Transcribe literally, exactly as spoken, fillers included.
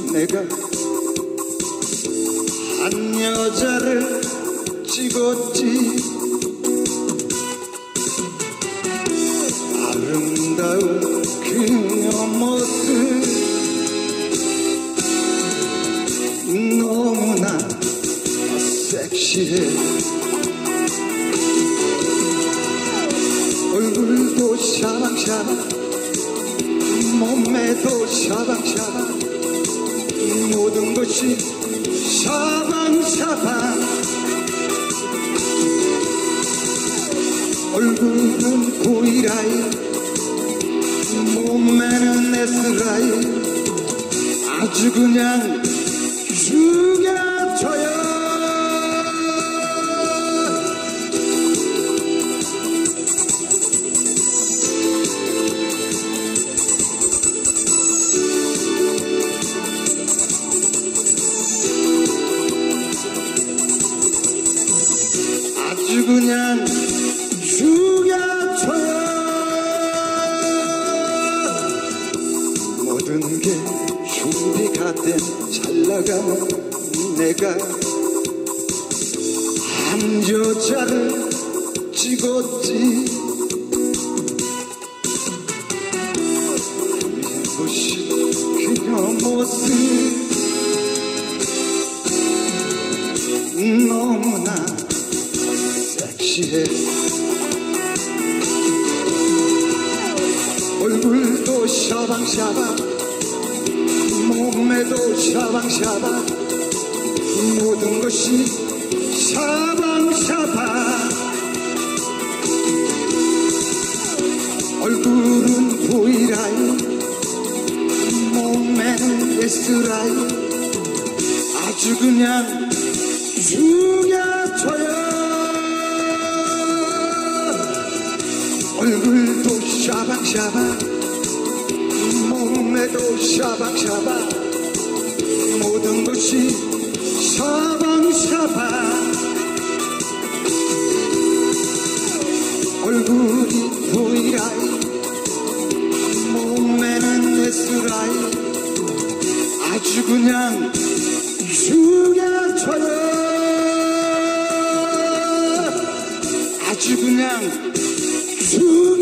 내가 한 여자를 찍었지. 아름다운 그녀 모습 너무나 섹시해. 얼굴도 샤방샤방 몸매도 샤방샤방 모든 것이 샤방샤방. 얼굴은 V라인 몸매는 S라인 아주 그냥 죽여줘요. 아주 그냥 죽여줘요. 모든 게 준비가 된 잘 나가는 내가 한 여자를 찍었지. 보시 그녀 모습 너무나 섹시해. 얼굴도 샤방샤방 몸매도 샤방샤방 모든 것이 샤방샤방. 얼굴은 V라인 몸매는 S라인 아주 그냥 죽여줘요. 얼굴도 샤방샤방 몸매도 샤방샤방 모든 것이 샤방샤방. 얼굴이 V라인 몸매는 S라인 아주 그냥 죽여줘요. 아주 그냥 죽여줘요.